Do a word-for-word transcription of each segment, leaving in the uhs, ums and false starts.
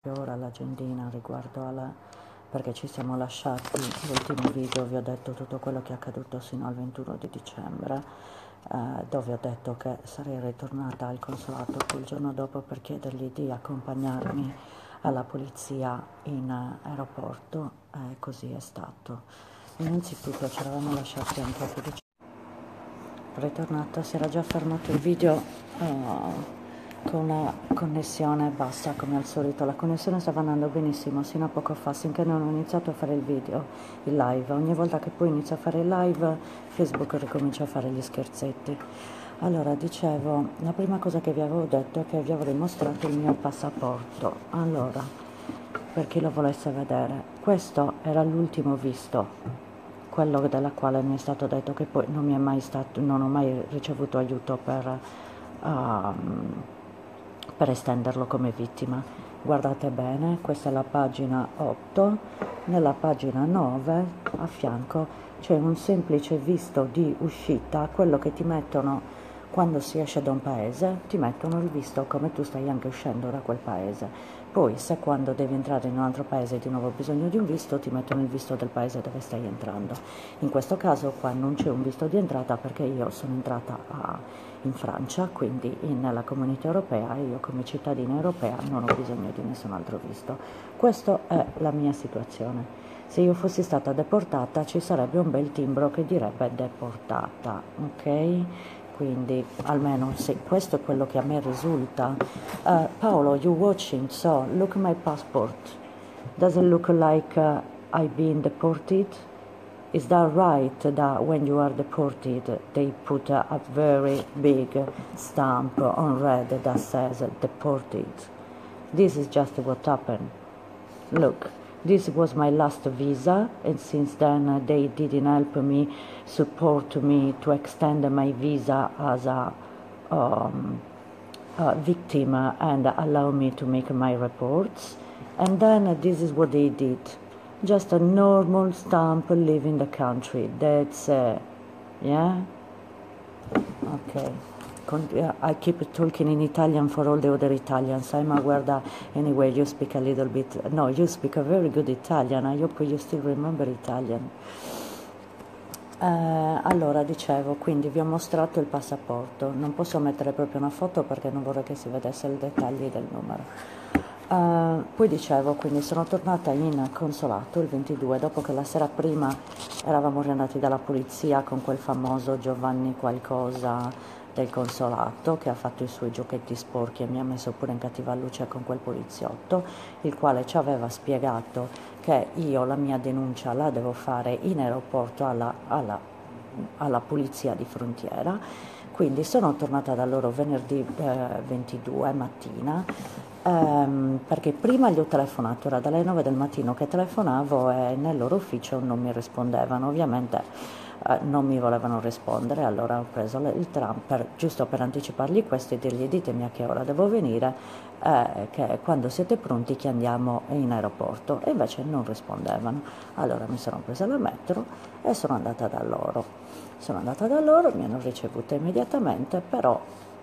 ora l'agendina riguardo alla, perché ci siamo lasciati l'ultimo video, vi ho detto tutto quello che è accaduto sino al ventuno di dicembre, eh, dove ho detto che sarei ritornata al consolato il giorno dopo per chiedergli di accompagnarmi alla polizia in eh, aeroporto, e eh, così è stato. Innanzitutto ci eravamo lasciati anche a dicembre. Ritornata, si era già fermato il video uh, con la connessione bassa come al solito. La connessione stava andando benissimo sino a poco fa, finché non ho iniziato a fare il video, il live. Ogni volta che poi inizio a fare il live, Facebook ricomincia a fare gli scherzetti. Allora, dicevo, la prima cosa che vi avevo detto è che vi avrei mostrato il mio passaporto. Allora, per chi lo volesse vedere, questo era l'ultimo visto, quello della quale mi è stato detto che poi non mi è mai stato, non ho mai ricevuto aiuto per, um, per estenderlo come vittima. Guardate bene, questa è la pagina otto, nella pagina nove a fianco c'è un semplice visto di uscita, quello che ti mettono quando si esce da un paese, ti mettono il visto come tu stai anche uscendo da quel paese. Poi se quando devi entrare in un altro paese di nuovo hai bisogno di un visto, ti mettono il visto del paese dove stai entrando. In questo caso qua non c'è un visto di entrata perché io sono entrata a, in Francia, quindi in, nella comunità europea, e io come cittadina europea non ho bisogno di nessun altro visto. Questa è la mia situazione. Se io fossi stata deportata ci sarebbe un bel timbro che direbbe deportata, ok? Quindi almeno sì, questo è quello che a me risulta. Uh, Paolo, you watching, so look my passport. Does it look like uh, I've been deported? Is that right that when you are deported they put a, a very big stamp on red that says deported? This is just what happened. Look, this was my last visa, and since then uh, they didn't help me, support me to extend my visa as a, um, a victim uh, and allow me to make my reports. And then uh, this is what they did. Just a normal stamp leaving the country. That's uh, yeah? Okay. Con- uh, I keep talking in Italian for all the other Italians. I'm a guarda, anyway, you speak a little bit. No, you speak a very good Italian. I hope you still remember Italian. Eh, allora, dicevo, quindi vi ho mostrato il passaporto. Non posso mettere proprio una foto perché non vorrei che si vedesse i dettagli del numero. Uh, poi dicevo, quindi sono tornata in consolato il ventidue, dopo che la sera prima eravamo riandati dalla polizia con quel famoso Giovanni qualcosa del consolato che ha fatto i suoi giochetti sporchi e mi ha messo pure in cattiva luce con quel poliziotto, il quale ci aveva spiegato che io la mia denuncia la devo fare in aeroporto alla, alla, alla polizia di frontiera. Quindi sono tornata da loro venerdì eh, ventidue mattina, ehm, perché prima gli ho telefonato, era dalle nove del mattino che telefonavo e nel loro ufficio non mi rispondevano, ovviamente eh, non mi volevano rispondere, allora ho preso le- il tram per, giusto per anticipargli questo e dirgli ditemi a che ora devo venire, eh, che quando siete pronti che andiamo in aeroporto, e invece non rispondevano. Allora mi sono presa la metro e sono andata da loro. Sono andata da loro, mi hanno ricevuta immediatamente, però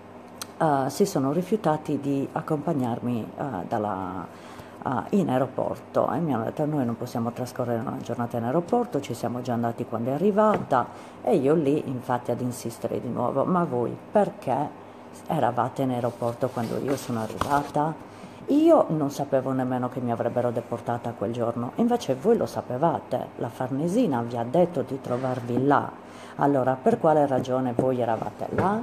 uh, si sono rifiutati di accompagnarmi uh, dalla, uh, in aeroporto e mi hanno detto noi non possiamo trascorrere una giornata in aeroporto, ci siamo già andati quando è arrivata, e io lì infatti ad insistere di nuovo, ma voi perché eravate in aeroporto quando io sono arrivata? Io non sapevo nemmeno che mi avrebbero deportata quel giorno, invece voi lo sapevate, la Farnesina vi ha detto di trovarvi là. Allora, per quale ragione voi eravate là?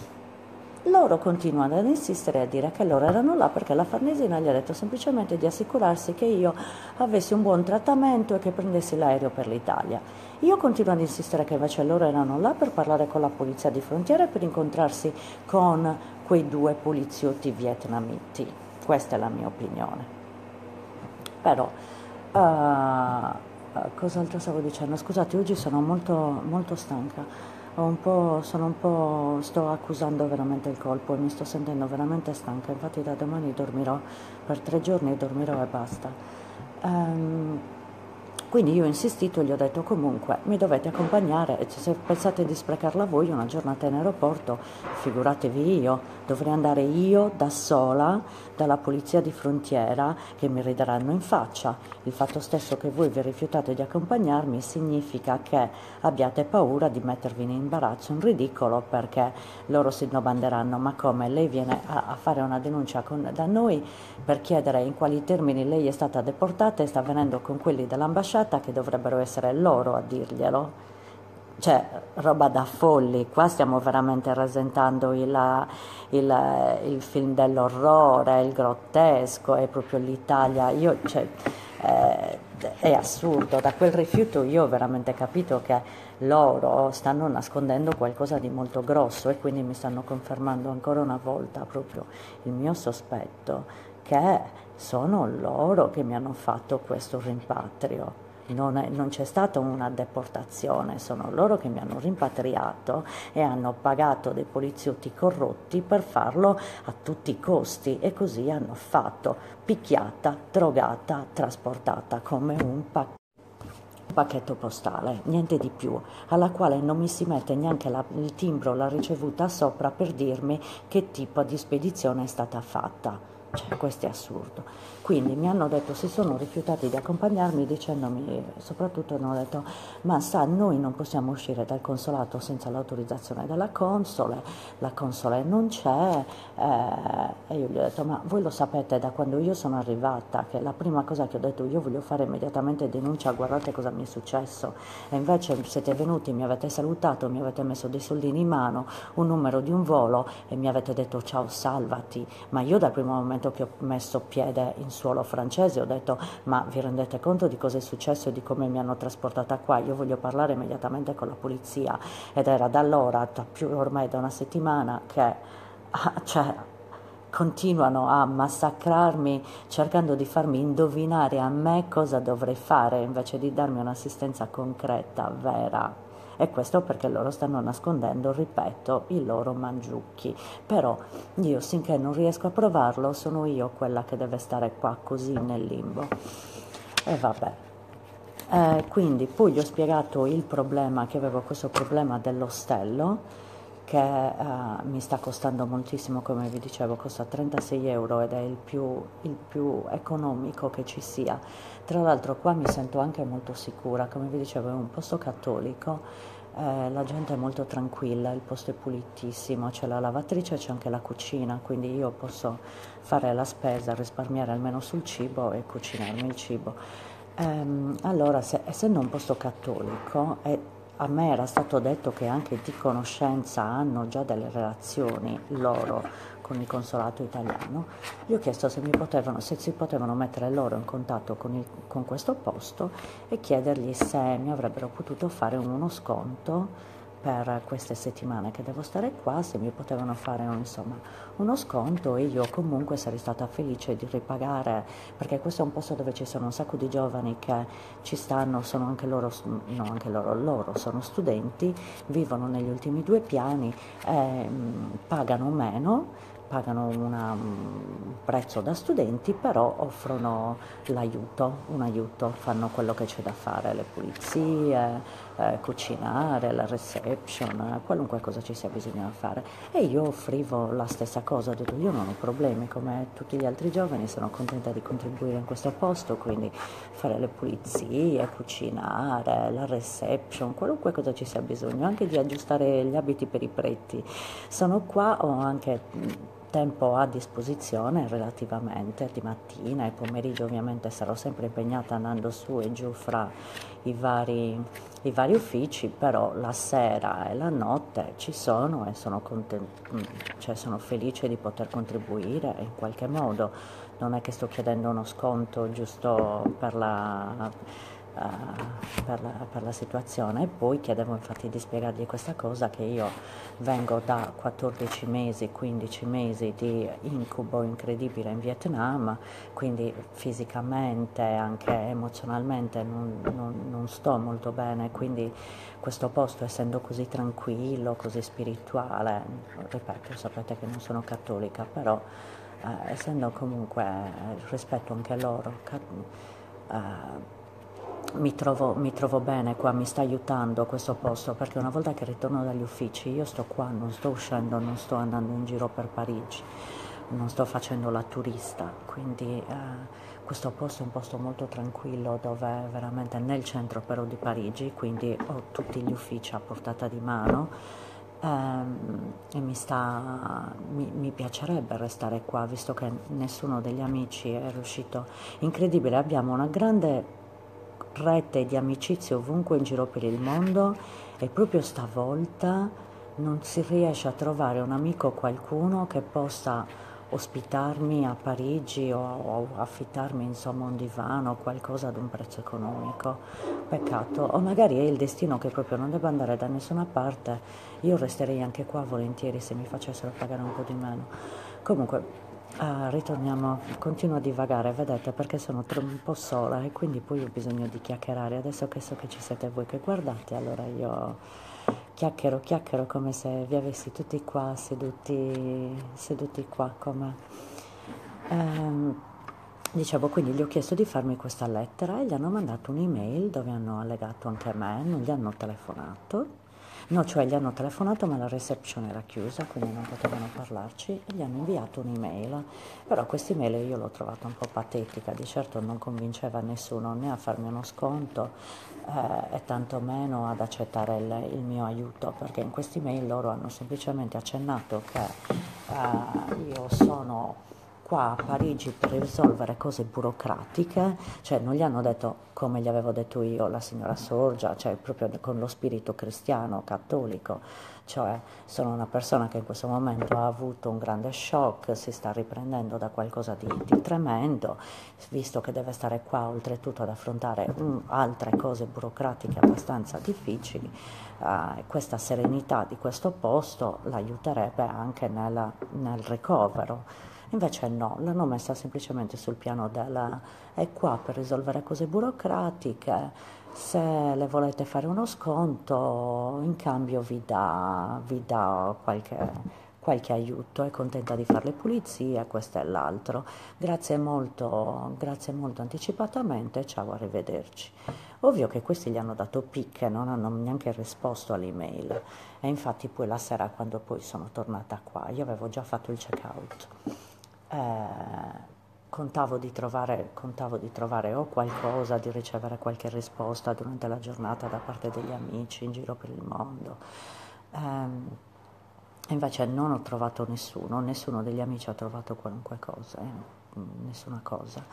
Loro continuano ad insistere e a dire che loro erano là perché la Farnesina gli ha detto semplicemente di assicurarsi che io avessi un buon trattamento e che prendessi l'aereo per l'Italia. Io continuo ad insistere che invece loro erano là per parlare con la polizia di frontiera e per incontrarsi con quei due poliziotti vietnamiti. Questa è la mia opinione. Però, uh, uh, cos'altro stavo dicendo? Scusate, oggi sono molto, molto stanca. Ho un po', sono un po', sto accusando veramente il colpo e mi sto sentendo veramente stanca. Infatti da domani dormirò per tre giorni, dormirò e basta. Um, Quindi io ho insistito, gli ho detto comunque mi dovete accompagnare, e se pensate di sprecarla voi una giornata in aeroporto, figuratevi io, dovrei andare io da sola dalla polizia di frontiera che mi rideranno in faccia. Il fatto stesso che voi vi rifiutate di accompagnarmi significa che abbiate paura di mettervi in imbarazzo, in ridicolo, perché loro si domanderanno ma come lei viene a, a fare una denuncia con, da noi per chiedere in quali termini lei è stata deportata e sta venendo con quelli dell'ambasciata che dovrebbero essere loro a dirglielo. Cioè, roba da folli, qua stiamo veramente rasentando il, il, il film dell'orrore, il grottesco, è proprio l'Italia, io, cioè, eh, è assurdo, da quel rifiuto io ho veramente capito che loro stanno nascondendo qualcosa di molto grosso e quindi mi stanno confermando ancora una volta proprio il mio sospetto che sono loro che mi hanno fatto questo rimpatrio. Non, è, non c'è stata una deportazione, sono loro che mi hanno rimpatriato e hanno pagato dei poliziotti corrotti per farlo a tutti i costi e così hanno fatto, picchiata, drogata, trasportata come un pacchetto. pacchetto postale, niente di più, alla quale non mi si mette neanche la, il timbro, la ricevuta sopra per dirmi che tipo di spedizione è stata fatta. Cioè, questo è assurdo. Quindi mi hanno detto, si sono rifiutati di accompagnarmi dicendomi, soprattutto hanno detto, ma sa, noi non possiamo uscire dal consolato senza l'autorizzazione della console, la console non c'è, eh, e io gli ho detto, ma voi lo sapete da quando io sono arrivata, che la prima cosa che ho detto, io voglio fare immediatamente denuncia, guardate cosa mi è successo, e invece siete venuti, mi avete salutato, mi avete messo dei soldini in mano, un numero di un volo e mi avete detto ciao, salvati, ma io dal primo momento che ho messo piede in suolo francese ho detto ma vi rendete conto di cosa è successo e di come mi hanno trasportata qua, io voglio parlare immediatamente con la polizia, ed era da allora, da più ormai da una settimana che ah, cioè, continuano a massacrarmi cercando di farmi indovinare a me cosa dovrei fare invece di darmi un'assistenza concreta, vera. E questo perché loro stanno nascondendo, ripeto, i loro mangiucchi. Però io, finché non riesco a provarlo, sono io quella che deve stare qua così nel limbo. E vabbè. Eh, quindi poi gli ho spiegato il problema, che avevo questo problema dell'ostello, che eh, mi sta costando moltissimo, come vi dicevo, costa trentasei euro ed è il più, il più economico che ci sia. Tra l'altro qua mi sento anche molto sicura, come vi dicevo è un posto cattolico, eh, la gente è molto tranquilla, il posto è pulitissimo, c'è la lavatrice e c'è anche la cucina, quindi io posso fare la spesa, risparmiare almeno sul cibo e cucinarmi il cibo. Ehm, allora, se, essendo un posto cattolico, e a me era stato detto che anche di conoscenza hanno già delle relazioni loro con il consolato italiano, gli ho chiesto se, mi potevano, se si potevano mettere loro in contatto con, il, con questo posto e chiedergli se mi avrebbero potuto fare uno sconto per queste settimane che devo stare qua, se mi potevano fare un, insomma, uno sconto, e io comunque sarei stata felice di ripagare, perché questo è un posto dove ci sono un sacco di giovani che ci stanno, sono anche loro, no anche loro, loro sono studenti, vivono negli ultimi due piani, eh, pagano meno, pagano una, un prezzo da studenti, però offrono l'aiuto, un aiuto, fanno quello che c'è da fare, le pulizie, eh, cucinare, la reception, eh, qualunque cosa ci sia bisogno da fare. E io offrivo la stessa cosa, ho detto io non ho problemi, come tutti gli altri giovani sono contenta di contribuire in questo posto, quindi fare le pulizie, cucinare, la reception, qualunque cosa ci sia bisogno, anche di aggiustare gli abiti per i preti. Sono qua, ho anche tempo a disposizione relativamente, di mattina e pomeriggio ovviamente sarò sempre impegnata andando su e giù fra i vari, i vari uffici, però la sera e la notte ci sono e sono, content- cioè sono felice di poter contribuire in qualche modo. Non è che sto chiedendo uno sconto giusto per la uh, per, la, per la situazione. E poi chiedevo infatti di spiegargli questa cosa, che io vengo da quattordici mesi, quindici mesi di incubo incredibile in Vietnam, quindi fisicamente, anche emozionalmente non, non, non sto molto bene, quindi questo posto, essendo così tranquillo, così spirituale, ripeto, sapete che non sono cattolica, però eh, essendo comunque, eh, rispetto anche loro, ca- eh, mi trovo, mi trovo bene qua, mi sta aiutando questo posto, perché una volta che ritorno dagli uffici io sto qua, non sto uscendo, non sto andando in giro per Parigi, non sto facendo la turista, quindi eh, questo posto è un posto molto tranquillo, dove è veramente nel centro però di Parigi, quindi ho tutti gli uffici a portata di mano. Ehm, e mi sta, mi, mi piacerebbe restare qua, visto che nessuno degli amici è riuscito. Incredibile, abbiamo una grande rete di amicizie ovunque in giro per il mondo, e proprio stavolta non si riesce a trovare un amico o qualcuno che possa ospitarmi a Parigi, o, o affittarmi insomma un divano o qualcosa ad un prezzo economico. Peccato, o magari è il destino che proprio non devo andare da nessuna parte, io resterei anche qua volentieri se mi facessero pagare un po' di meno. Comunque, ah, ritorniamo, continuo a divagare, vedete, perché sono tro- un po' sola, e quindi poi ho bisogno di chiacchierare. Adesso che so che ci siete voi che guardate, allora io chiacchiero, chiacchiero come se vi avessi tutti qua, seduti, seduti qua, come... Ehm, dicevo, quindi gli ho chiesto di farmi questa lettera e gli hanno mandato un'email dove hanno allegato anche me, non gli hanno telefonato. No, cioè gli hanno telefonato ma la reception era chiusa, quindi non potevano parlarci, e gli hanno inviato un'email. Però questa email io l'ho trovata un po' patetica, di certo non convinceva nessuno né a farmi uno sconto eh, e tantomeno ad accettare il, il mio aiuto, perché in questa email loro hanno semplicemente accennato che eh, io sono qua a Parigi per risolvere cose burocratiche, cioè non gli hanno detto come gli avevo detto io, la signora Sorgia, cioè proprio con lo spirito cristiano, cattolico, cioè sono una persona che in questo momento ha avuto un grande shock, si sta riprendendo da qualcosa di, di tremendo, visto che deve stare qua oltretutto ad affrontare um, altre cose burocratiche abbastanza difficili. Uh, questa serenità di questo posto l'aiuterebbe anche nella, nel ricovero. Invece no, l'hanno messa semplicemente sul piano della... è qua per risolvere cose burocratiche, se le volete fare uno sconto, in cambio vi dà, vi dà qualche, qualche aiuto, è contenta di fare le pulizie, questo e l'altro. Grazie molto, grazie molto anticipatamente, ciao, arrivederci. Ovvio che questi gli hanno dato picche, non hanno neanche risposto all'email, e infatti poi la sera, quando poi sono tornata qua, io avevo già fatto il check out. Eh, contavo di trovare, contavo di trovare o qualcosa, di ricevere qualche risposta durante la giornata da parte degli amici in giro per il mondo. Ehm, invece non ho trovato nessuno, nessuno degli amici ha trovato qualunque cosa, eh, nessuna cosa.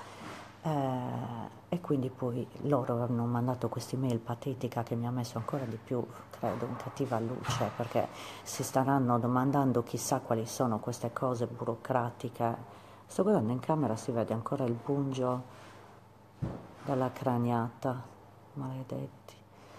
Eh, e quindi poi loro hanno mandato questa email patetica che mi ha messo ancora di più, credo, in cattiva luce, perché si staranno domandando chissà quali sono queste cose burocratiche. Sto guardando in camera, si vede ancora il bungio della craniata, maledetti.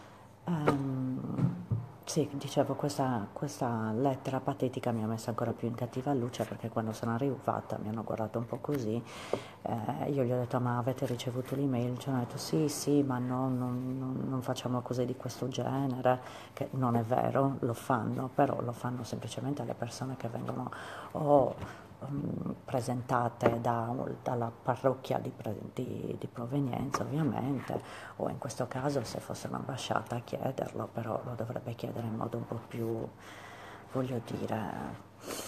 Ehm, sì, dicevo, questa, questa lettera patetica mi ha messo ancora più in cattiva luce, perché quando sono arrivata mi hanno guardato un po' così, eh, io gli ho detto: ma avete ricevuto l'email? Ci hanno detto sì, sì, ma no, non, non- non facciamo cose di questo genere, che non è vero, lo fanno, però lo fanno semplicemente alle persone che vengono o mm, presentate da- dalla parrocchia di, pre- di- di provenienza, ovviamente, o in questo caso se fosse un'ambasciata a chiederlo, però lo dovrebbe chiedere in modo un po' più, voglio dire,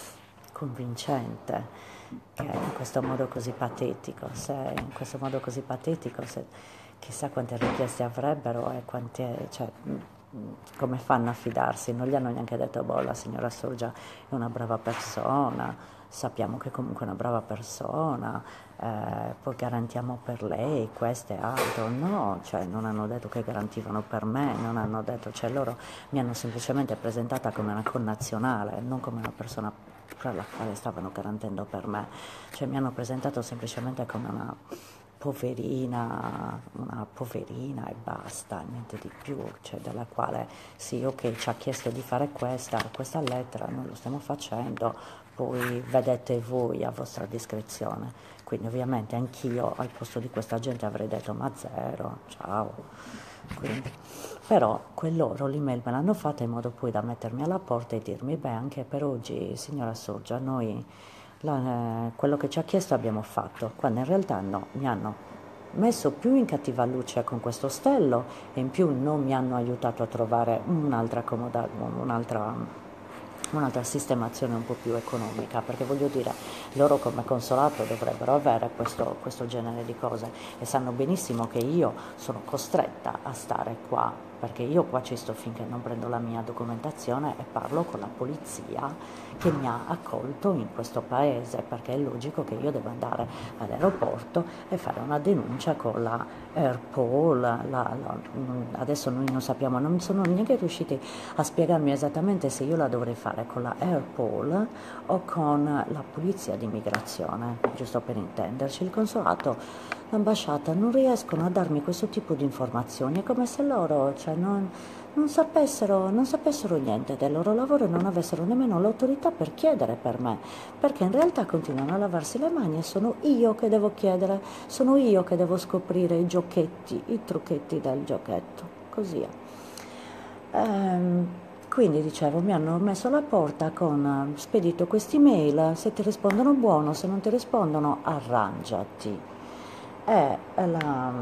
convincente, che in questo modo così patetico, se in questo modo così patetico, se chissà quante richieste avrebbero e quante, cioè, mh, mh, come fanno a fidarsi? Non gli hanno neanche detto: boh, la signora Sorgia è una brava persona, sappiamo che comunque è una brava persona, eh, poi garantiamo per lei questo e altro. No, cioè non hanno detto che garantivano per me, non hanno detto, cioè loro mi hanno semplicemente presentata come una connazionale, non come una persona per la quale stavano garantendo per me, cioè mi hanno presentato semplicemente come una poverina, una poverina e basta, niente di più, cioè della quale sì, ok, ci ha chiesto di fare questa, questa lettera, noi lo stiamo facendo, poi vedete voi a vostra discrezione. Quindi ovviamente anch'io al posto di questa gente avrei detto: ma zero, ciao. Quindi, però quell'oro l'email me l'hanno fatta in modo poi da mettermi alla porta e dirmi: beh, anche per oggi, signora Sorgia, noi la- eh, quello che ci ha chiesto abbiamo fatto, quando in realtà no, mi hanno messo più in cattiva luce con questo ostello e in più non mi hanno aiutato a trovare un'altra comoda, un'altra un'altra sistemazione un po' più economica, perché voglio dire, loro come consolato dovrebbero avere questo, questo genere di cose e sanno benissimo che io sono costretta a stare qua, perché io qua ci sto finché non prendo la mia documentazione e parlo con la polizia che mi ha accolto in questo paese, perché è logico che io debba andare all'aeroporto e fare una denuncia con la Airpol, la, la, adesso noi non sappiamo, non sono neanche riusciti a spiegarmi esattamente se io la dovrei fare con la Airpol o con la polizia di immigrazione, giusto per intenderci. Il consolato, l'ambasciata non riescono a darmi questo tipo di informazioni, è come se loro, cioè, non, non sapessero, non sapessero niente del loro lavoro e non avessero nemmeno l'autorità per chiedere per me, perché in realtà continuano a lavarsi le mani e sono io che devo chiedere, sono io che devo scoprire i giochetti, i trucchetti del giochetto, così è. Ehm, quindi dicevo, mi hanno messo alla porta con spedito questi mail, se ti rispondono buono, se non ti rispondono arrangiati. E la,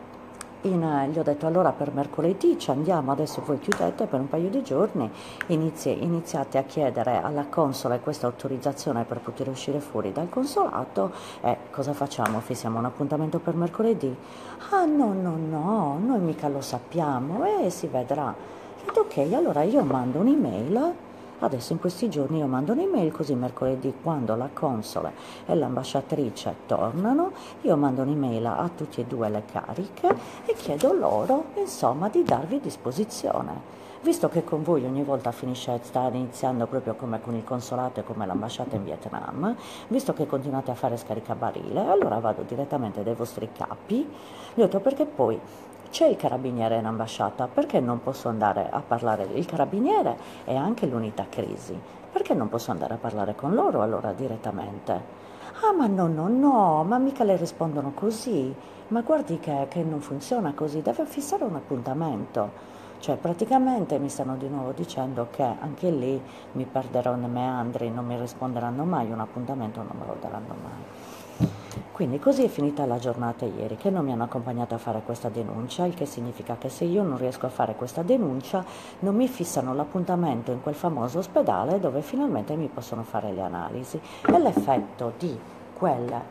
in, gli ho detto allora per mercoledì ci andiamo, adesso voi chiudete per un paio di giorni, inizi, iniziate a chiedere alla console questa autorizzazione per poter uscire fuori dal consolato e cosa facciamo? Fissiamo un appuntamento per mercoledì? Ah no, no, no, noi mica lo sappiamo e si vedrà. Ok, allora io mando un'email, adesso in questi giorni io mando un'email così mercoledì quando la console e l'ambasciatrice tornano, io mando un'email a tutti e due le cariche e chiedo loro insomma di darvi disposizione. Visto che con voi ogni volta finisce, sta iniziando proprio come con il consolato e come l'ambasciata in Vietnam, visto che continuate a fare scaricabarile, allora vado direttamente dai vostri capi, gli ho detto perché poi c'è il carabiniere in ambasciata, perché non posso andare a parlare, il carabiniere e anche l'unità crisi, perché non posso andare a parlare con loro allora direttamente? Ah ma no, no, no, ma mica le rispondono così, ma guardi che, che non funziona così, deve fissare un appuntamento. Cioè praticamente mi stanno di nuovo dicendo che anche lì mi perderò nei meandri, non mi risponderanno mai, un appuntamento non me lo daranno mai. Quindi così è finita la giornata ieri, che non mi hanno accompagnato a fare questa denuncia, il che significa che se io non riesco a fare questa denuncia non mi fissano l'appuntamento in quel famoso ospedale dove finalmente mi possono fare le analisi. E l'effetto di quelle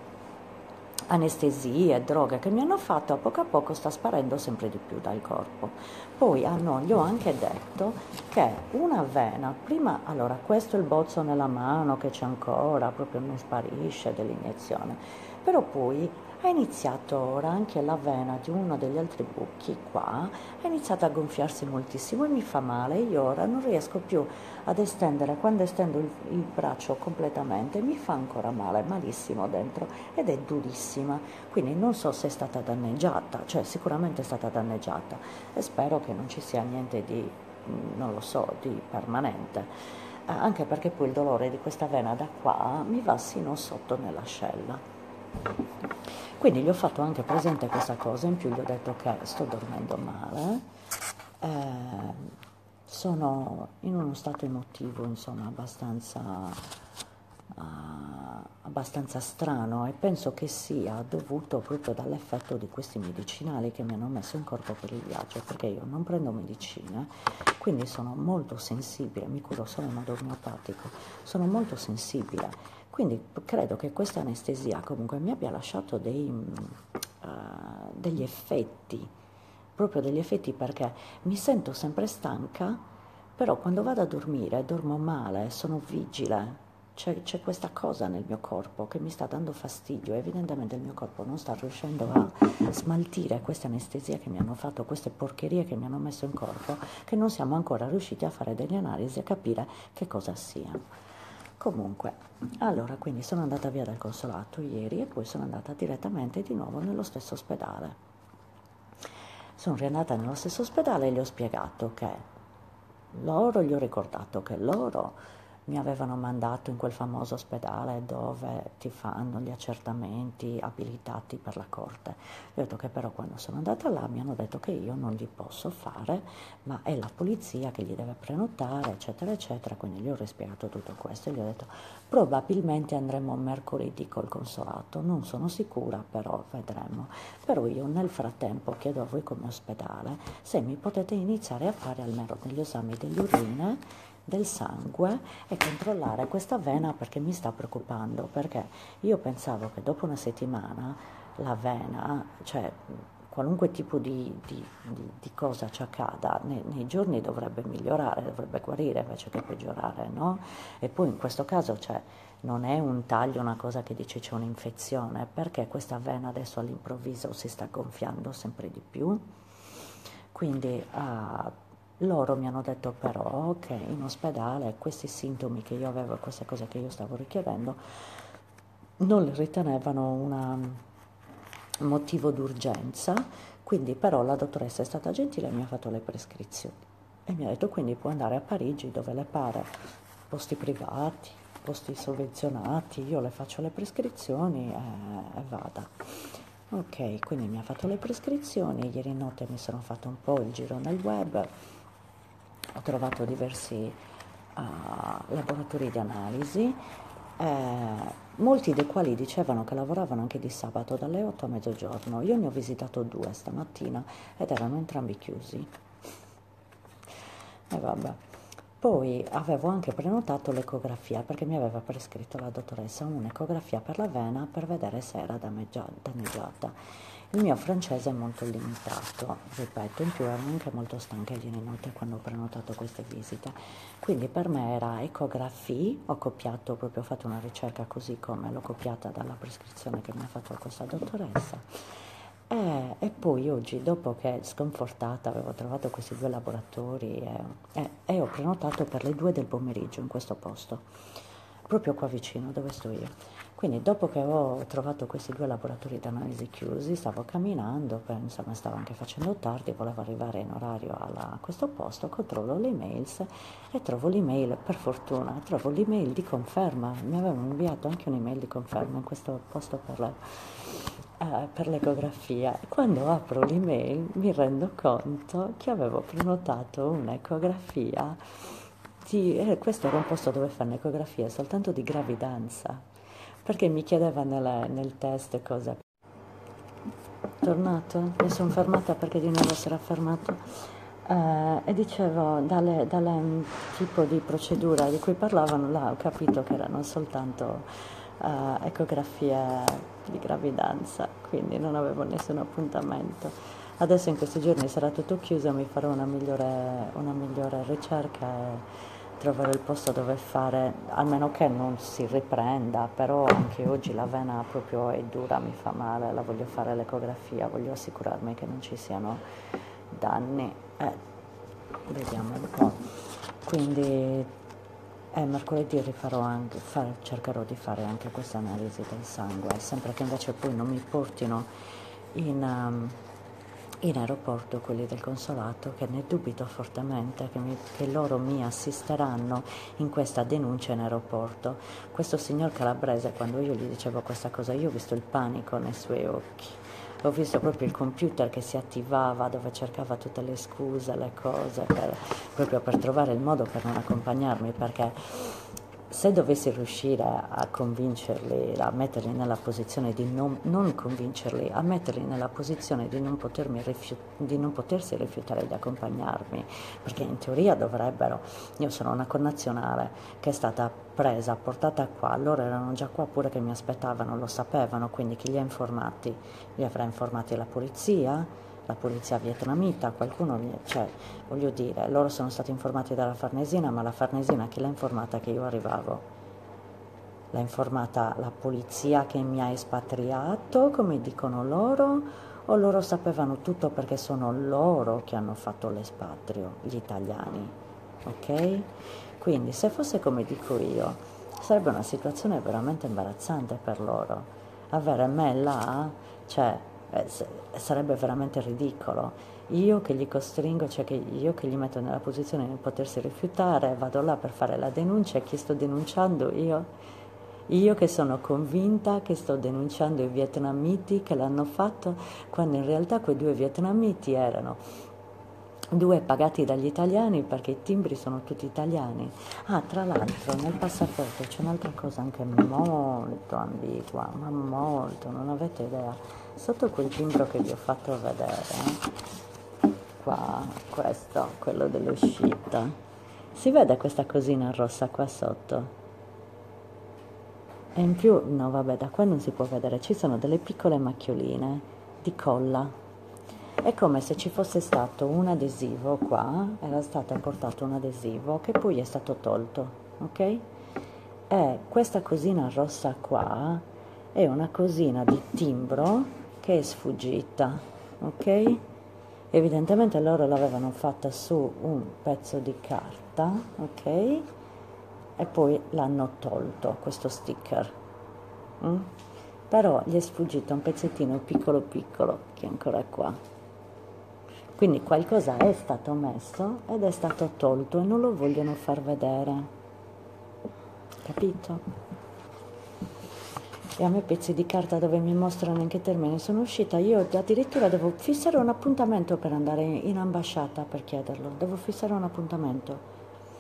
anestesie e droghe che mi hanno fatto a poco a poco sta sparendo sempre di più dal corpo. Poi ah no, gli ho anche detto che una vena, prima allora questo è il bozzo nella mano che c'è ancora, proprio non sparisce dell'iniezione, però poi ha iniziato ora anche la vena di uno degli altri buchi qua, ha iniziato a gonfiarsi moltissimo e mi fa male, io ora non riesco più ad estendere, quando estendo il, il braccio completamente mi fa ancora male, malissimo dentro ed è durissima, quindi non so se è stata danneggiata, cioè sicuramente è stata danneggiata e spero che non ci sia niente di, non lo so, di permanente, eh, anche perché poi il dolore di questa vena da qua mi va sino sotto nell'ascella. Quindi gli ho fatto anche presente questa cosa, in più gli ho detto che sto dormendo male, eh, sono in uno stato emotivo insomma abbastanza, uh, abbastanza strano e penso che sia dovuto proprio dall'effetto di questi medicinali che mi hanno messo in corpo per il viaggio, perché io non prendo medicine, quindi sono molto sensibile, mi curo solo in modo omeopatico, sono molto sensibile. Quindi credo che questa anestesia comunque mi abbia lasciato dei, uh, degli effetti, proprio degli effetti perché mi sento sempre stanca, però quando vado a dormire dormo male, sono vigile, c'è, c'è questa cosa nel mio corpo che mi sta dando fastidio, evidentemente il mio corpo non sta riuscendo a smaltire queste anestesie che mi hanno fatto, queste porcherie che mi hanno messo in corpo, che non siamo ancora riusciti a fare delle analisi e capire che cosa siano. Comunque, allora, quindi sono andata via dal consolato ieri e poi sono andata direttamente di nuovo nello stesso ospedale. Sono riandata nello stesso ospedale e gli ho spiegato che loro, gli ho ricordato che loro mi avevano mandato in quel famoso ospedale dove ti fanno gli accertamenti abilitati per la corte. Io ho detto che però quando sono andata là mi hanno detto che io non li posso fare, ma è la polizia che gli deve prenotare, eccetera, eccetera. Quindi gli ho rispiegato tutto questo e gli ho detto probabilmente andremo mercoledì col consolato, non sono sicura, però vedremo. Però io nel frattempo chiedo a voi come ospedale se mi potete iniziare a fare almeno degli esami delle urine, del sangue e controllare questa vena perché mi sta preoccupando, perché io pensavo che dopo una settimana la vena, cioè qualunque tipo di, di, di, di cosa ci accada, nei, nei giorni dovrebbe migliorare, dovrebbe guarire invece che peggiorare, no? E poi in questo caso cioè, non è un taglio, una cosa che dice c'è un'infezione, perché questa vena adesso all'improvviso si sta gonfiando sempre di più. Quindi uh, loro mi hanno detto però che in ospedale questi sintomi che io avevo, queste cose che io stavo richiedendo, non le ritenevano un motivo d'urgenza, quindi però la dottoressa è stata gentile e mi ha fatto le prescrizioni e mi ha detto quindi puoi andare a Parigi dove le pare, posti privati, posti sovvenzionati, io le faccio le prescrizioni e, e vada. Ok, quindi mi ha fatto le prescrizioni, ieri notte mi sono fatto un po' il giro nel web, ho trovato diversi uh, laboratori di analisi, eh, molti dei quali dicevano che lavoravano anche di sabato dalle otto a mezzogiorno. Io ne ho visitato due stamattina ed erano entrambi chiusi. E vabbè. Poi avevo anche prenotato l'ecografia perché mi aveva prescritto la dottoressa un'ecografia per la vena per vedere se era danneggiata. Il mio francese è molto limitato, ripeto, in più ero anche molto stanca ieri notte quando ho prenotato queste visite, quindi per me era ecografia, ho copiato, proprio ho fatto una ricerca così come l'ho copiata dalla prescrizione che mi ha fatto questa dottoressa. E, e poi oggi, dopo che sconfortata avevo trovato questi due laboratori e, e, e ho prenotato per le due del pomeriggio in questo posto, proprio qua vicino dove sto io. Quindi dopo che ho trovato questi due laboratori di analisi chiusi, stavo camminando, per, insomma stavo anche facendo tardi, volevo arrivare in orario alla, a questo posto, controllo le emails e trovo l'email, per fortuna, trovo l'email di conferma, mi avevano inviato anche un'email di conferma in questo posto per le, eh, per l'ecografia. Quando apro l'email mi rendo conto che avevo prenotato un'ecografia, di, eh, questo era un posto dove fanno ecografie soltanto di gravidanza. Perché mi chiedeva nel, nel test cosa. Tornato? Mi sono fermata perché di nuovo si era fermato. Eh, e dicevo, dalle, dalle um, tipo di procedura di cui parlavano, là ho capito che erano soltanto uh, ecografie di gravidanza, quindi non avevo nessun appuntamento. Adesso in questi giorni sarà tutto chiuso, mi farò una migliore, una migliore ricerca e trovare il posto dove fare, almeno che non si riprenda, però anche oggi la vena proprio è dura, mi fa male, la voglio fare l'ecografia, voglio assicurarmi che non ci siano danni. Eh, vediamo un po'. Quindi eh, mercoledì rifarò anche, fare, cercherò di fare anche questa analisi del sangue, sempre che invece poi non mi portino in... Um, in aeroporto quelli del consolato, che ne dubito fortemente che, mi, che loro mi assisteranno in questa denuncia in aeroporto. Questo signor calabrese, quando io gli dicevo questa cosa, io ho visto il panico nei suoi occhi, ho visto proprio il computer che si attivava dove cercava tutte le scuse, le cose, per, proprio per trovare il modo per non accompagnarmi, perché se dovessi riuscire a convincerli, a metterli nella posizione di non, non convincerli, a metterli nella posizione di non, potermi rifiut- di non potersi rifiutare di accompagnarmi, perché in teoria dovrebbero, io sono una connazionale che è stata presa, portata qua, loro erano già qua pure che mi aspettavano, lo sapevano, quindi chi li ha informati? Li avrà informati la polizia? La polizia vietnamita, qualcuno, cioè voglio dire, loro sono stati informati dalla Farnesina, ma la Farnesina chi l'ha informata che io arrivavo? L'ha informata la polizia che mi ha espatriato, come dicono loro, o loro sapevano tutto perché sono loro che hanno fatto l'espatrio, gli italiani, ok? Quindi se fosse come dico io, sarebbe una situazione veramente imbarazzante per loro, avere me là, cioè eh, sarebbe veramente ridicolo. Io che gli costringo, cioè che io che gli metto nella posizione di potersi rifiutare, vado là per fare la denuncia, e chi sto denunciando? Io? Io che sono convinta che sto denunciando i vietnamiti che l'hanno fatto, quando in realtà quei due vietnamiti erano due pagati dagli italiani, perché i timbri sono tutti italiani. Ah, tra l'altro nel passaporto c'è un'altra cosa anche molto ambigua, ma molto, non avete idea. Sotto quel timbro che vi ho fatto vedere, qua, questo, quello dell'uscita, si vede questa cosina rossa qua sotto? E in più, no vabbè, da qua non si può vedere, ci sono delle piccole macchioline di colla. È come se ci fosse stato un adesivo qua, era stato portato un adesivo che poi è stato tolto, ok? E questa cosina rossa qua è una cosina di timbro che è sfuggita, ok? Evidentemente loro l'avevano fatta su un pezzo di carta, ok? E poi l'hanno tolto questo sticker, mm? Però gli è sfuggito un pezzettino piccolo piccolo che è ancora qua, quindi qualcosa è stato messo ed è stato tolto e non lo vogliono far vedere, capito? E a me pezzi di carta dove mi mostrano in che termini sono uscita, io addirittura devo fissare un appuntamento per andare in ambasciata per chiederlo, devo fissare un appuntamento.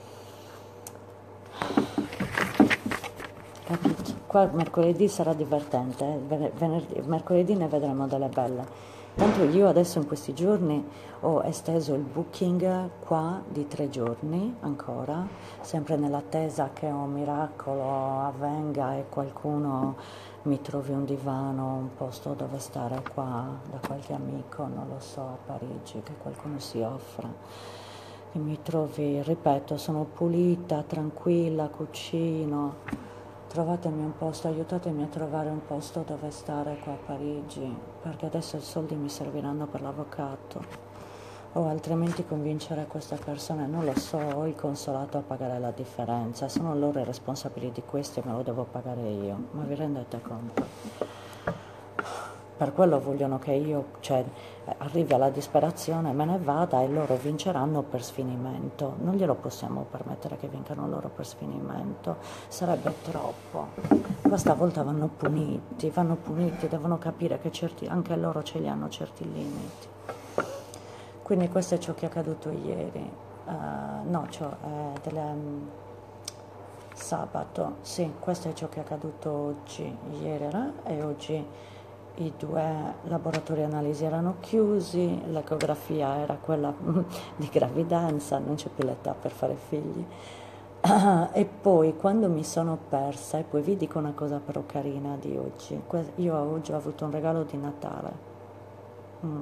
Capito? Qua mercoledì sarà divertente, eh? Venerdì, mercoledì ne vedremo delle belle. Tanto io adesso in questi giorni ho esteso il booking qua di tre giorni ancora, sempre nell'attesa che un miracolo avvenga e qualcuno mi trovi un divano, un posto dove stare qua da qualche amico, non lo so, a Parigi, che qualcuno si offra. Che mi trovi, ripeto, sono pulita, tranquilla, cucino. Trovatemi un posto, aiutatemi a trovare un posto dove stare qua a Parigi, perché adesso i soldi mi serviranno per l'avvocato. O altrimenti convincere queste persone, non lo so, o il consolato a pagare la differenza. Sono loro i responsabili di questo e me lo devo pagare io. Ma vi rendete conto? Per quello vogliono che io, cioè, arrivi alla disperazione, me ne vada e loro vinceranno per sfinimento. Non glielo possiamo permettere che vincano loro per sfinimento, sarebbe troppo. Questa volta vanno puniti, vanno puniti, devono capire che certi, anche loro ce li hanno certi limiti. Quindi questo è ciò che è accaduto ieri. Uh, no, cioè, eh, delle, um, sabato, sì, questo è ciò che è accaduto oggi. Ieri era e oggi i due laboratori analisi erano chiusi, l'ecografia era quella di gravidanza, non c'è più l'età per fare figli. E poi quando mi sono persa, e poi vi dico una cosa però carina di oggi, io oggi ho avuto un regalo di Natale, mm.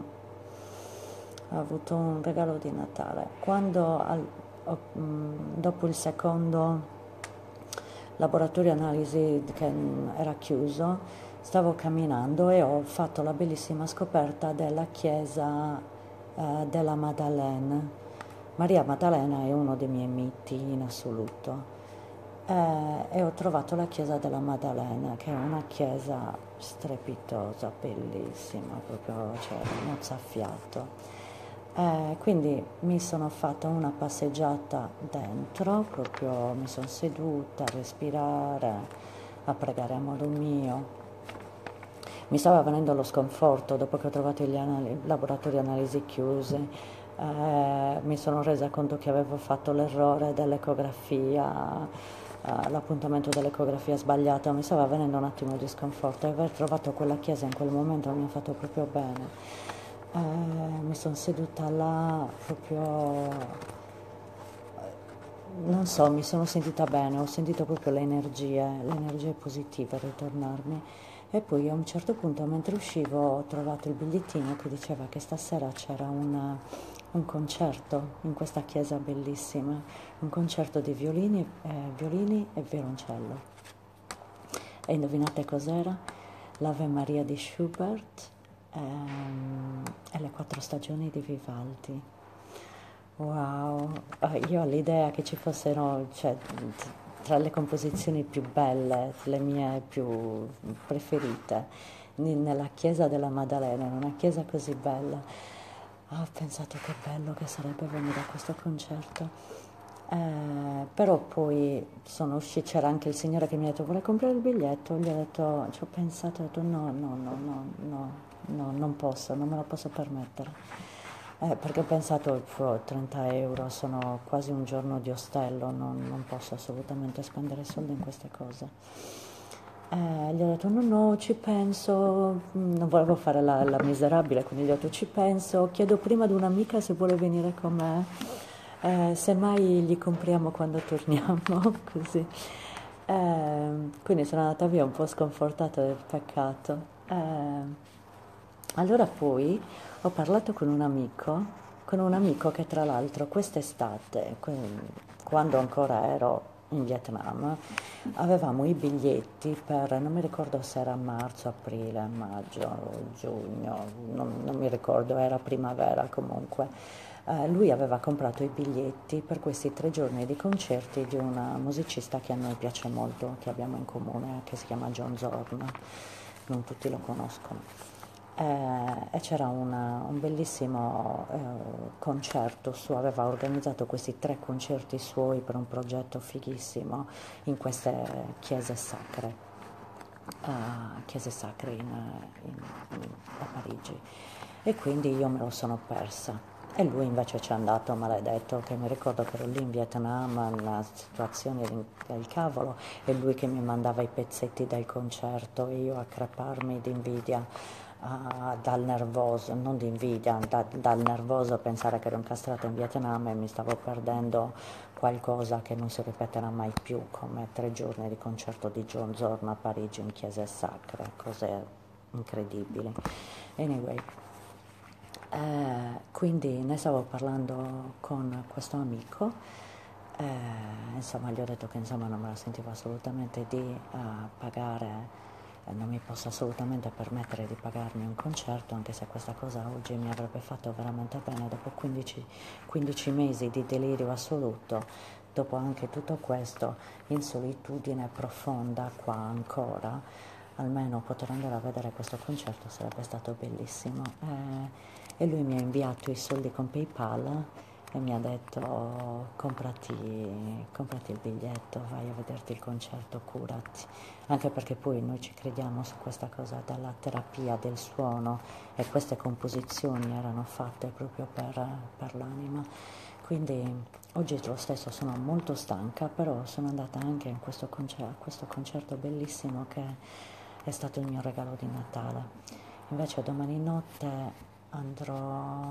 ho avuto un regalo di Natale, quando al, ho, mm, dopo il secondo laboratorio analisi che era chiuso, stavo camminando e ho fatto la bellissima scoperta della chiesa eh, della Maddalena. Maria Maddalena è uno dei miei miti in assoluto. Eh, e ho trovato la chiesa della Maddalena, che è una chiesa strepitosa, bellissima, proprio, cioè, mozzafiato. Eh, quindi mi sono fatta una passeggiata dentro, proprio mi sono seduta a respirare, a pregare a modo mio. Mi stava venendo lo sconforto dopo che ho trovato gli anal- laboratori analisi chiusi, eh, mi sono resa conto che avevo fatto l'errore dell'ecografia, eh, l'appuntamento dell'ecografia sbagliata, mi stava venendo un attimo di sconforto e aver trovato quella chiesa in quel momento mi ha fatto proprio bene. Eh, mi sono seduta là proprio, non so, mi sono sentita bene, ho sentito proprio le energie, le energie positive ritornarmi. E poi a un certo punto mentre uscivo ho trovato il bigliettino che diceva che stasera c'era una, un concerto in questa chiesa bellissima, un concerto di violini, eh, violini e violoncello. E indovinate cos'era? L'Ave Maria di Schubert ehm, e le quattro stagioni di Vivaldi. Wow, eh, io ho l'idea che ci fossero, cioè, tra le composizioni più belle, le mie più preferite, nella chiesa della Maddalena, in una chiesa così bella. Ah, ho pensato che bello che sarebbe venire a questo concerto. Eh, però poi sono uscita, c'era anche il signore che mi ha detto vuole comprare il biglietto, gli ho detto, ci ho pensato, ho detto no, no, no, no, no, no, non posso, non me lo posso permettere. Eh, perché ho pensato, "Pff, trenta euro, sono quasi un giorno di ostello, non, non posso assolutamente spendere soldi in queste cose. Eh, gli ho detto no, no, ci penso, mm, non volevo fare la, la miserabile, quindi gli ho detto ci penso, chiedo prima ad un'amica se vuole venire con me, eh, semmai gli compriamo quando torniamo, così. Eh, quindi sono andata via un po' sconfortata del peccato. Eh, allora poi ho parlato con un amico, con un amico che tra l'altro quest'estate, que- quando ancora ero in Vietnam, avevamo i biglietti per, non mi ricordo se era marzo, aprile, maggio, giugno, non, non mi ricordo, era primavera comunque. Eh, lui aveva comprato i biglietti per questi tre giorni di concerti di una musicista che a noi piace molto, che abbiamo in comune, che si chiama John Zorn, non tutti lo conoscono. Eh, e c'era una- un bellissimo eh, concerto suo, aveva organizzato questi tre concerti suoi per un progetto fighissimo in queste chiese sacre, eh, chiese sacre in, in- in- a Parigi. E quindi io me lo sono persa. E lui invece ci è andato maledetto, che mi ricordo che ero lì in Vietnam, una situazione del del cavolo, e lui che mi mandava i pezzetti del concerto e io a creparmi di invidia, ah, dal nervoso, non di invidia, da- dal nervoso a pensare che ero incastrata in Vietnam e mi stavo perdendo qualcosa che non si ripeterà mai più, come tre giorni di concerto di John Zorn a Parigi in chiese sacre, cose incredibili. Anyway, eh, quindi ne stavo parlando con questo amico, eh, insomma gli ho detto che insomma non me la sentivo assolutamente di eh, pagare, eh, non mi posso assolutamente permettere di pagarmi un concerto, anche se questa cosa oggi mi avrebbe fatto veramente bene dopo quindici, quindici mesi di delirio assoluto, dopo anche tutto questo, in solitudine profonda qua ancora, almeno poter andare a vedere questo concerto sarebbe stato bellissimo. Eh, e lui mi ha inviato i soldi con PayPal e mi ha detto comprati, comprati il biglietto, vai a vederti il concerto, curati. Anche perché poi noi ci crediamo su questa cosa della terapia del suono e queste composizioni erano fatte proprio per, per l'anima. Quindi oggi lo stesso sono molto stanca, però sono andata anche in questo concerto, a questo concerto bellissimo che è stato il mio regalo di Natale. Invece domani notte andrò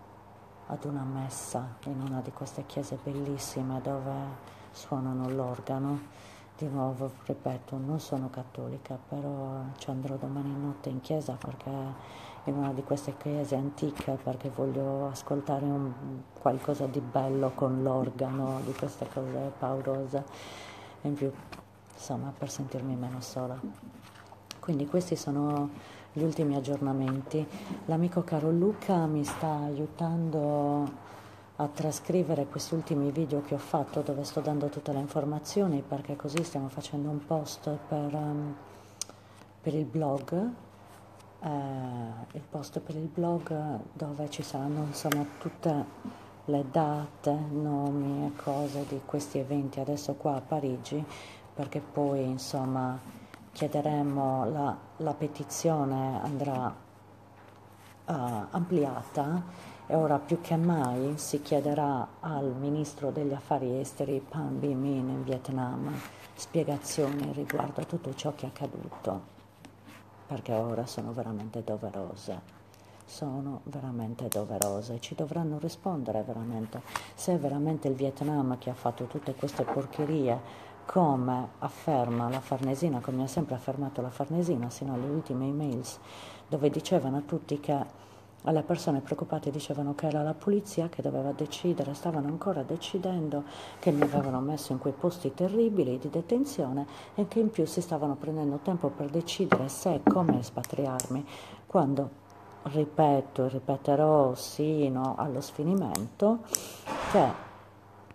ad una messa in una di queste chiese bellissime dove suonano l'organo. Di nuovo, ripeto, non sono cattolica, però ci andrò domani notte in chiesa perché in una di queste chiese antiche perché voglio ascoltare un, qualcosa di bello con l'organo, di queste cose paurose, e in più, insomma, per sentirmi meno sola. Quindi questi sono gli ultimi aggiornamenti. L'amico caro Luca mi sta aiutando a trascrivere questi ultimi video che ho fatto dove sto dando tutte le informazioni perché così stiamo facendo un post per, um, per il blog, eh, il post per il blog dove ci saranno insomma tutte le date, nomi e cose di questi eventi adesso qua a Parigi, perché poi insomma chiederemo la, la petizione andrà uh, ampliata e ora più che mai si chiederà al ministro degli affari esteri Pham Binh Minh in Vietnam spiegazioni riguardo a tutto ciò che è accaduto, perché ora sono veramente doverose. Sono veramente doverose, ci dovranno rispondere veramente. Se è veramente il Vietnam che ha fatto tutte queste porcherie, come afferma la Farnesina, come ha sempre affermato la Farnesina, sino alle ultime emails, dove dicevano a tutti che alle persone preoccupate dicevano che era la polizia che doveva decidere, stavano ancora decidendo, che mi avevano messo in quei posti terribili di detenzione e che in più si stavano prendendo tempo per decidere se e come espatriarmi, quando, ripeto e ripeterò sino allo sfinimento, che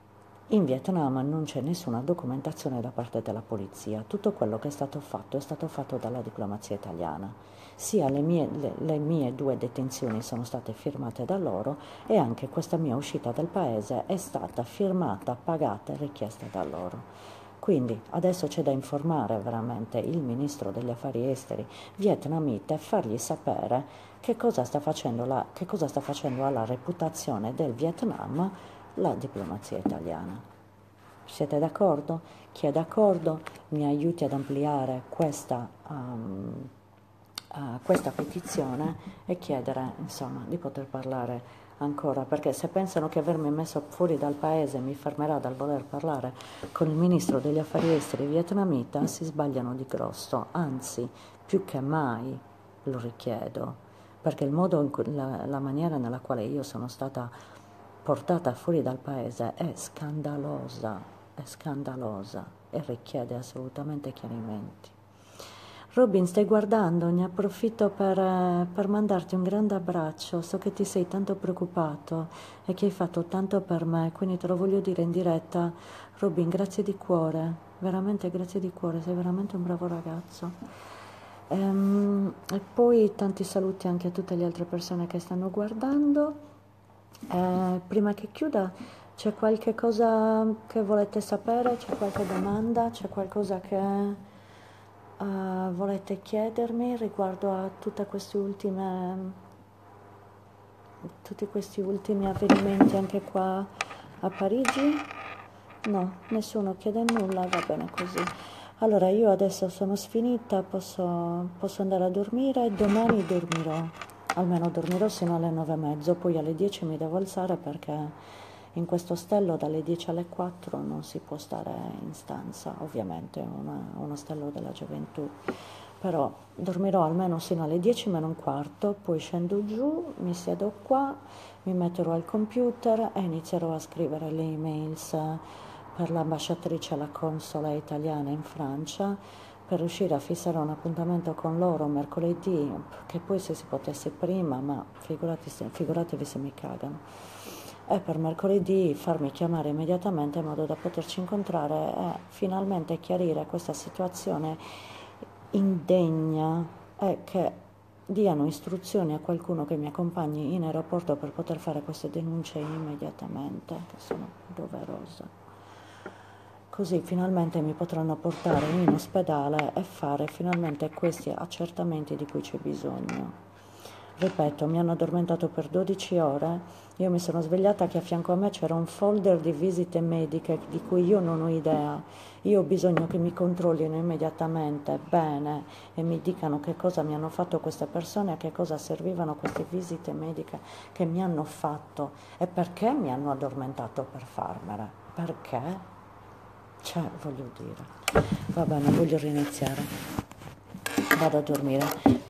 In Vietnam non c'è nessuna documentazione da parte della polizia, tutto quello che è stato fatto è stato fatto dalla diplomazia italiana. Sia le mie, le, le mie due detenzioni sono state firmate da loro e anche questa mia uscita dal paese è stata firmata, pagata e richiesta da loro. Quindi adesso c'è da informare veramente il ministro degli affari esteri vietnamita e fargli sapere che cosa sta facendo, la, che cosa sta facendo alla reputazione del Vietnam la diplomazia italiana. Siete d'accordo? Chi è d'accordo mi aiuti ad ampliare questa, um, uh, questa petizione e chiedere insomma di poter parlare ancora, perché se pensano che avermi messo fuori dal paese mi fermerà dal voler parlare con il ministro degli affari esteri vietnamita, si sbagliano di grosso, anzi più che mai lo richiedo, perché il modo in cui, la, la maniera nella quale io sono stata portata fuori dal paese è scandalosa, è scandalosa e richiede assolutamente chiarimenti. Robin, stai guardando? Ne approfitto per, eh, per mandarti un grande abbraccio. So che ti sei tanto preoccupato e che hai fatto tanto per me, quindi te lo voglio dire in diretta. Robin, grazie di cuore, veramente grazie di cuore, sei veramente un bravo ragazzo. Ehm, e poi tanti saluti anche a tutte le altre persone che stanno guardando. Eh, prima che chiuda, c'è qualche cosa che volete sapere? C'è qualche domanda? C'è qualcosa che... Uh, volete chiedermi riguardo a tutte queste ultime, tutti questi ultimi avvenimenti anche qua a Parigi? No, nessuno chiede nulla, va bene così. Allora io adesso sono sfinita, posso, posso andare a dormire, domani dormirò, almeno dormirò sino alle nove e mezzo, poi alle dieci mi devo alzare perché in questo ostello dalle dieci alle quattro non si può stare in stanza, ovviamente, una, uno ostello della gioventù, però dormirò almeno sino alle dieci meno un quarto, poi scendo giù, mi siedo qua, mi metterò al computer e inizierò a scrivere le emails per l'ambasciatrice alla consola italiana in Francia, per riuscire a fissare un appuntamento con loro mercoledì, che poi se si potesse prima, ma figurati, figuratevi se mi cagano. E per mercoledì farmi chiamare immediatamente in modo da poterci incontrare e finalmente chiarire questa situazione indegna e che diano istruzioni a qualcuno che mi accompagni in aeroporto per poter fare queste denunce immediatamente, che sono doverose. Così finalmente mi potranno portare in ospedale e fare finalmente questi accertamenti di cui c'è bisogno. Ripeto, mi hanno addormentato per dodici ore, io mi sono svegliata che a fianco a me c'era un folder di visite mediche di cui io non ho idea. Io ho bisogno che mi controllino immediatamente bene e mi dicano che cosa mi hanno fatto queste persone, a che cosa servivano queste visite mediche che mi hanno fatto e perché mi hanno addormentato per farmele. Perché? Cioè, voglio dire. Va bene, voglio riniziare. Vado a dormire.